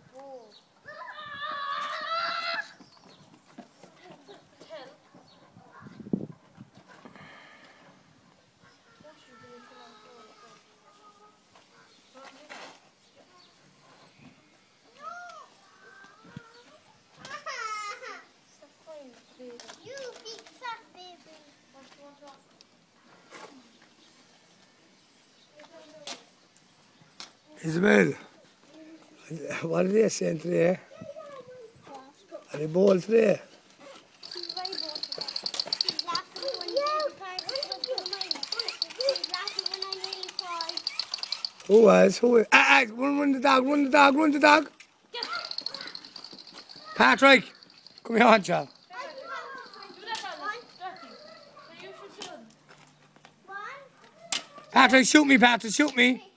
Oh. You big fat baby. Isabel, what are they saying today? Are they bold today? She's very bold today. She's laughing when the party was doing. She's laughing when I nearly cried. Who was? Who was? Run the dog, run the dog, run the dog. Patrick, come here, on, child. Patrick, shoot me, Patrick, shoot me.